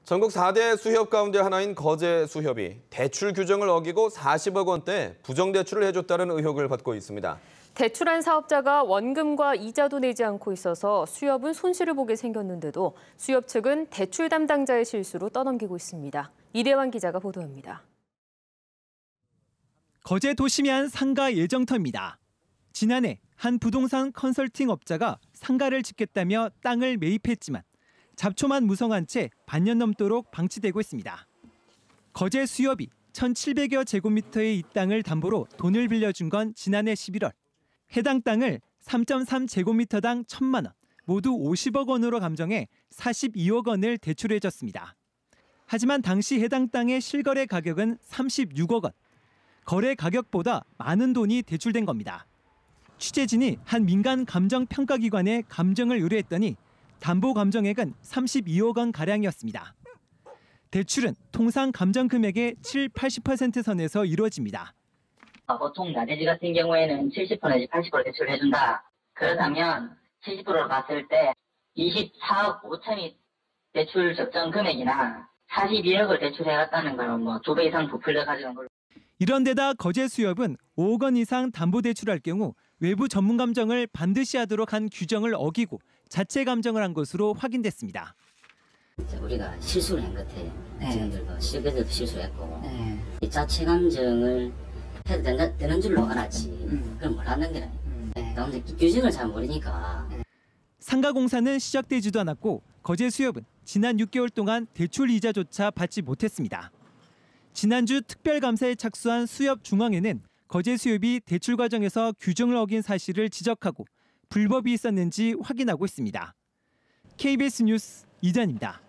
전국 4대 수협 가운데 하나인 거제 수협이 대출 규정을 어기고 40억 원대 부정대출을 해줬다는 의혹을 받고 있습니다. 대출한 사업자가 원금과 이자도 내지 않고 있어서 수협은 손실을 보게 생겼는데도 수협 측은 대출 담당자의 실수로 떠넘기고 있습니다. 이대환 기자가 보도합니다. 거제 도심의 한 상가 예정터입니다. 지난해 한 부동산 컨설팅 업자가 상가를 짓겠다며 땅을 매입했지만 잡초만 무성한 채 반년 넘도록 방치되고 있습니다. 거제 수협이 1,700여 제곱미터의 이 땅을 담보로 돈을 빌려준 건 지난해 11월. 해당 땅을 3.3제곱미터당 1,000만 원, 모두 50억 원으로 감정해 42억 원을 대출해줬습니다. 하지만 당시 해당 땅의 실거래 가격은 36억 원. 거래 가격보다 많은 돈이 대출된 겁니다. 취재진이 한 민간 감정평가기관에 감정을 의뢰했더니 담보 감정액은 32억 원 가량이었습니다. 대출은 통상 감정 금액의 80% 선에서 이루어집니다. 보통 나대지 같은 경우에는 70% 내지 80% 대출을 해준다. 그렇다면 70%로 봤을 때 24억 5천이 대출 적정 금액이나 42억을 대출해갔다는 건 2배 이상 부풀려 가지는 걸로. 이런 데다 거제 수협은 5억 원 이상 담보 대출할 경우 외부 전문 감정을 반드시 하도록 한 규정을 어기고 자체 감정을 한 것으로 확인됐습니다. 우리가 실수를 한 것 같아요. 지금들도 시급에서도 실수했고 이 자체 감정을 해도 되는 줄로 알았지. 그럼 몰랐는 게 아니에요. 규정을 잘 모르니까. 상가공사는 시작되지도 않았고 거제 수협은 지난 6개월 동안 대출 이자조차 받지 못했습니다. 지난주 특별감사에 착수한 수협중앙회는 거제 수협이 대출 과정에서 규정을 어긴 사실을 지적하고 불법이 있었는지 확인하고 있습니다. KBS 뉴스 이단입니다.